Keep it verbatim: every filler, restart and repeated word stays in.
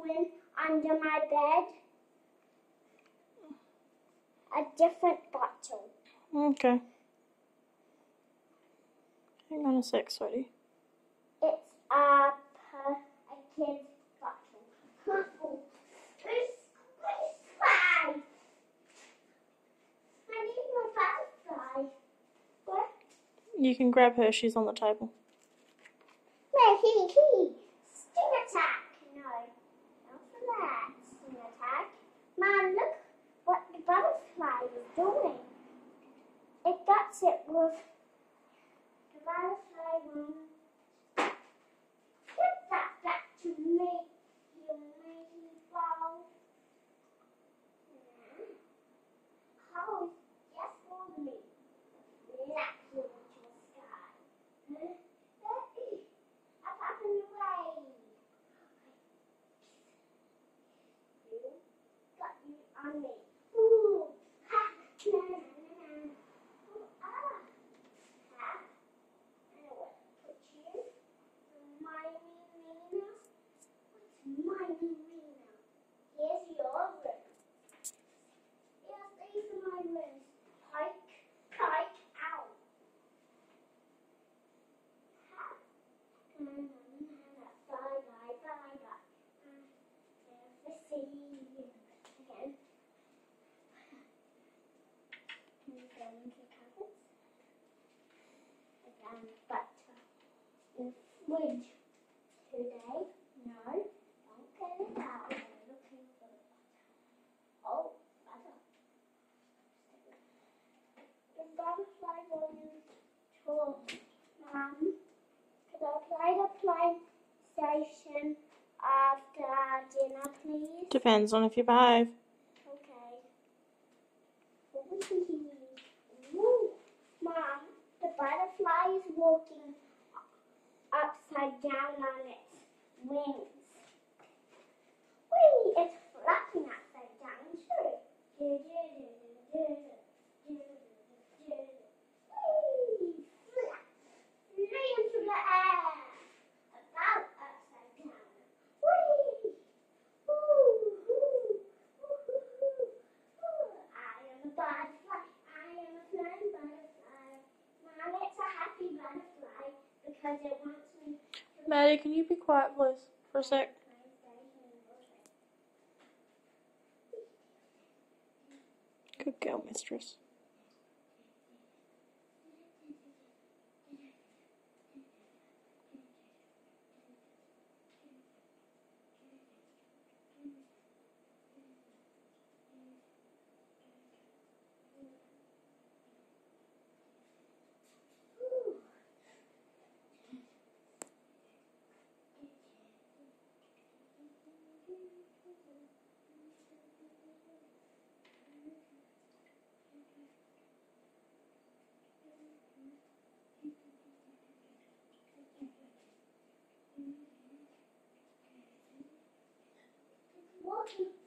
going under my bed. A different bottle. Okay. Hang on a sec, sweetie. It's a, a kid's bottle. Oh, it's, it's fly. I need my butterfly. What? You can grab her, she's on the table. Wait, he, he. Sting attack. No, not for that. Sting attack. Mom, look what the butterfly is doing. It got it with the butterfly one. Give that back to me, you mighty ball. Oh, just for me. Black little sky. Up, up and away. You got you on me. Ooh, ha, na, na, na. Ooh, ah, ha. And I will put you in my Mina. What's my Mina? Here's your room. Yes, these are my rooms. Pike, kite, ow. Ha. Na, na, na, na. Bye, bye, bye, bye. Uh, there's the sea. Again. Can you go into cupboards? Again, butter. In fridge. Today? No. Don't get it out. I'm looking for the butter. Oh, butter. The butterfly volume tour. Mum, could I play the PlayStation after dinner, please? Depends on if you behave. Okay. Woo. Mom, the butterfly is walking upside down on its wings. Whee! It's flapping upside down too. Whee! Flap! Fly into the air. About upside down. Whee! Ooh, ooh, ooh, ooh, ooh. I am a butterfly. I am a flying butterfly. Mom, it's a happy butterfly because it wants me to Maddie, can you be quiet, please, for a sec? Good girl, Mistress. walking